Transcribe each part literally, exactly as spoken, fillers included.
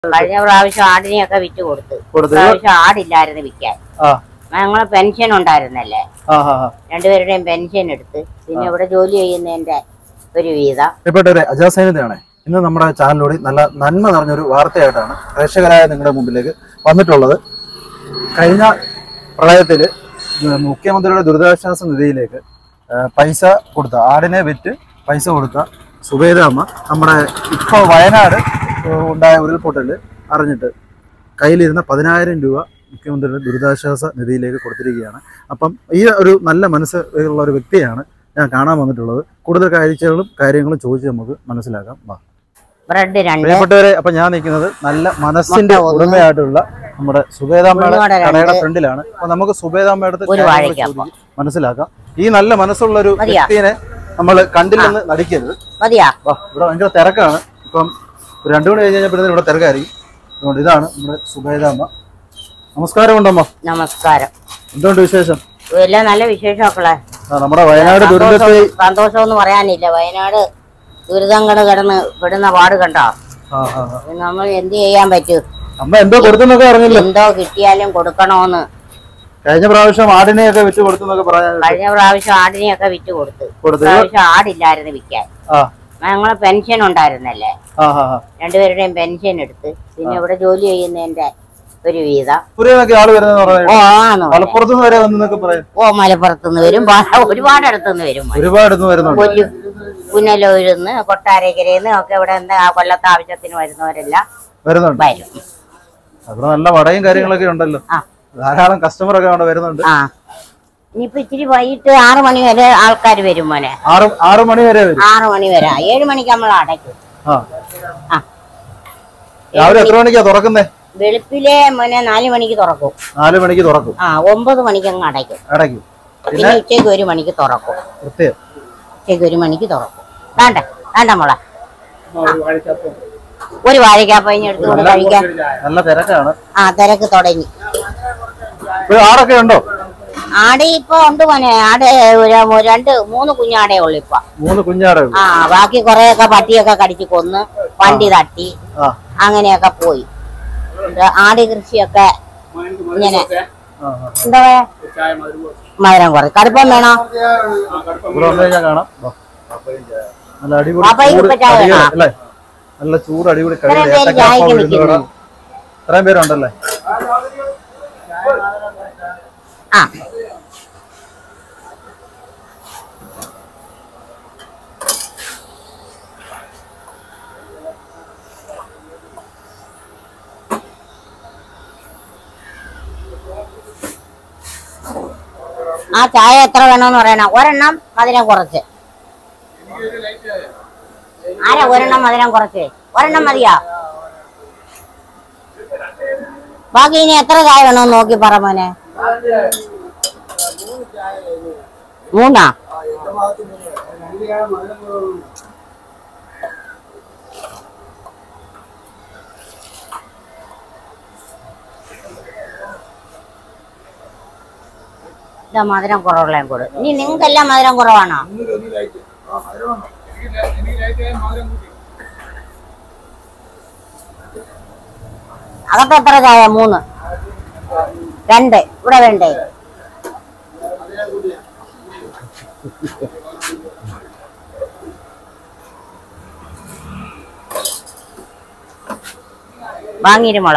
കഴിഞ്ഞ പ്രാവശ്യം ആടിനെയൊക്കെ വിറ്റ് കൊടുത്തു. പ്രാവശ്യം ആടില്ലായിരുന്നു വിൽക്കാൻ. ഞങ്ങള് പെൻഷൻ ഉണ്ടായിരുന്നല്ലേ, രണ്ടുപേരുടെയും പെൻഷൻ എടുത്ത് പിന്നെ ഇവിടെ ജോലി ചെയ്യുന്നതിന്റെ ഒരു വീതം. അജാസൈനതയാണ് ഇന്ന് നമ്മുടെ ചാനലിലൂടെ നല്ല നന്മ നിറഞ്ഞൊരു വാർത്തയായിട്ടാണ് പ്രേക്ഷകരായ നിങ്ങളുടെ മുമ്പിലേക്ക് വന്നിട്ടുള്ളത്. കഴിഞ്ഞ പ്രളയത്തിൽ മുഖ്യമന്ത്രിയുടെ ദുരിതാശ്വാസ നിധിയിലേക്ക് പൈസ കൊടുത്ത, ആടിനെ വിറ്റ് പൈസ കൊടുത്ത സുബൈദ അമ്മ നമ്മുടെ ഇപ്പോൾ വയനാട് ഉണ്ടായ ഉരുൾപൊട്ടൽ അറിഞ്ഞിട്ട് കയ്യിലിരുന്ന പതിനായിരം രൂപ മുഖ്യമന്ത്രിയുടെ ദുരിതാശ്വാസ നിധിയിലേക്ക് കൊടുത്തിരിക്കുകയാണ്. അപ്പം ഈ ഒരു നല്ല മനസ്സ് ഉള്ള ഒരു വ്യക്തിയാണ് ഞാൻ കാണാൻ വന്നിട്ടുള്ളത്. കൂടുതൽ കാഴ്ചകളും കാര്യങ്ങളും ചോദിച്ച് നമുക്ക് മനസ്സിലാക്കാം. പ്രിയപ്പെട്ടവരെ, അപ്പൊ ഞാൻ നിൽക്കുന്നത് നല്ല മനസ്സിന്റെ ഉടമയായിട്ടുള്ള നമ്മുടെ സുബൈദാമ്മയുടെ കടയുടെ ഫ്രണ്ടിലാണ്. അപ്പൊ നമുക്ക് സുബൈദാമ്മയുടെ മനസ്സിലാക്കാം. ഈ നല്ല മനസ്സുള്ള ഒരു വ്യക്തിയെ നമ്മൾ കണ്ടില്ലെന്ന് നടിക്കരുത്. ഇവിടെ ഭയങ്കര തിരക്കാണ്. ഇപ്പം രണ്ടു മണി കഴിഞ്ഞ് കഴിഞ്ഞപ്പോഴത്തേക്കും ഇവിടെ തിരക്കായിരിക്കും. അതുകൊണ്ട് ഇതാണ് നമ്മുടെ സുബൈദാമ്മ. നമസ്കാരം ഉണ്ടമ്മ. നമസ്കാരം. എന്തുകൊണ്ട് വിശേഷം? എല്ലാം നല്ല വിശേഷമൊക്കെ. നമ്മുടെ വയനാട് ദുരന്തത്തിൽ സന്തോഷം എന്ന് പറയാനില്ല. വയനാട് ദുരിതങ്ങൾ കിടന്ന് പെടുന്ന പാട് കണ്ടോ. നമ്മൾ എന്ത് ചെയ്യാൻ പറ്റും? അമ്മ എന്തോ കൊടുത്തെന്നൊക്കെ അറിഞ്ഞില്ല. എന്തോ കിട്ടിയാലും കൊടുക്കണോന്ന്. കഴിഞ്ഞ പ്രാവശ്യം ആടിനെയൊക്കെ വിറ്റ് കൊടുത്തെന്നൊക്കെ പറയാൻ. കഴിഞ്ഞ പ്രാവശ്യം ആടിനെയൊക്കെ വിറ്റ് കൊടുത്തു. പ്രാവശ്യം ആടില്ലായിരുന്നു വിൽക്കാൻ. ഞങ്ങള് പെൻഷൻ ഉണ്ടായിരുന്നല്ലേ, രണ്ടുപേരുടെയും പെൻഷൻ എടുത്ത് പിന്നെ ഇവിടെ ജോലി ചെയ്യുന്നതിന്റെ ഒരു വീതം. ഓ, മലപ്പുറത്തുനിന്ന് വരും, ഒരുപാട് അടുത്തുനിന്ന് വരും, പുനലൂരിന്ന് കൊട്ടാരക്കരയിന്ന് ഒക്കെ ഇവിടെ എന്താ കൊല്ലത്തെ ആവശ്യത്തിന് വരുന്നവരെല്ലാം വരുന്നുണ്ട്. നല്ല വടയും കാര്യങ്ങളൊക്കെ ഉണ്ടല്ലോ, ധാരാളം കസ്റ്റമർ ഒക്കെ അവിടെ വരുന്നുണ്ട്. ആ, ഇനിയിപ്പോ ഇച്ചിരി വൈകിട്ട് ആറു മണി വരെ ആൾക്കാർ വരും മോനെ. ആറു മണി വരെ ആറു മണി വരെ ഏഴു മണിക്ക് നമ്മൾ അടയ്ക്കും. രാവിലെ എത്ര മണിക്കാ തുറക്കുന്നേ? വെളുപ്പിലെ മോനെ നാലു മണിക്ക് തുറക്കും. നാലു മണിക്ക് തുറക്കും. ആ, ഒമ്പത് മണിക്ക് അങ്ങ് അടയ്ക്കും. അടയ്ക്കും. പിന്നെ ഉച്ചയ്ക്ക് ഒരു മണിക്ക് തുറക്കും. ഉച്ചയ്ക്ക് ഒരു മണിക്ക് തുറക്കും. വേണ്ട വേണ്ട മോളെ, ഒരു വാഴക്കാപ്പഞ്ഞ് എടുത്തുകൊണ്ട് കഴിക്കാൻ. നല്ല തിരക്കാണ്. ആ, തിരക്ക് തുടങ്ങി. ആടൊക്കെ ഉണ്ടോ? ആട് ഇപ്പൊ ഉണ്ട് മോനെ. ആട് രണ്ട് മൂന്ന് കുഞ്ഞാടേ ഉള്ളു ഇപ്പൊ. മൂന്ന് കുഞ്ഞാടേ. ആ, ബാക്കി കൊറേയൊക്കെ പട്ടിയൊക്കെ കടിച്ചു കൊന്ന്, വണ്ടി തട്ടി, അങ്ങനെയൊക്കെ പോയി. ആട് കൃഷിയൊക്കെ ഇങ്ങനെ എന്താ പറയാ, മധുരം കുറച്ച്. കടുപ്പം വേണോ? നല്ല ചൂട് അടിപൊളി. ഇത്രയും പേരുണ്ടല്ലേ? ആ, ആ ചായ എത്ര വേണമെന്ന് പറയണം. ഒരെണ്ണം മധുരം കുറച്ച്. ആരാ ഒരെണ്ണം മധുരം കുറച്ച്? ഒരെണ്ണം മതിയാ? ബാക്കി ഇനി എത്ര ചായ വേണമെന്ന് നോക്കി പറ മോനെ. മൂന്നാ? ഇതാ മധുരം കുറവുള്ള കൂടെ. ഇനി നിങ്ങൾക്കെല്ലാം മധുരം കുറവാണോ? അകത്ത് എത്ര ചായ? മൂന്ന്. രണ്ട്. ഇവിടെ വേണ്ടേ? വാങ്ങിയിരുമോള.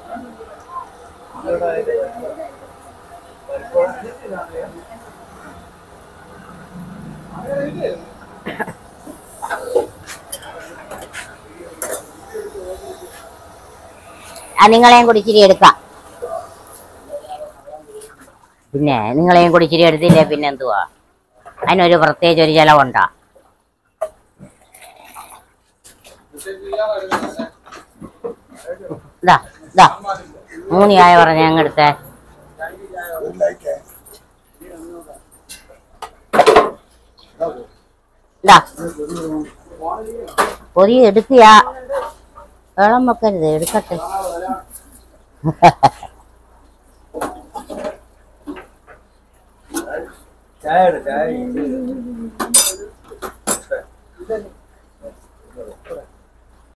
നിങ്ങളെയും കൂടി ഇച്ചിരി എടുക്കാം. പിന്നെ നിങ്ങളെയും കൂടി ഇച്ചിരി എടുത്തില്ലേ പിന്നെ എന്തുവാ? അതിനൊരു പ്രത്യേകിച്ച് ഒരു ചെലവുണ്ടാ? ഇതാ ഇതാ മൂന്ന് ചായ പറഞ്ഞ ഞങ്ങൾ എടുത്തേ. ഇതാ പൊതി എടുക്കുക. വെള്ളം വെക്കരുത്, എടുക്കട്ടെ. ചായ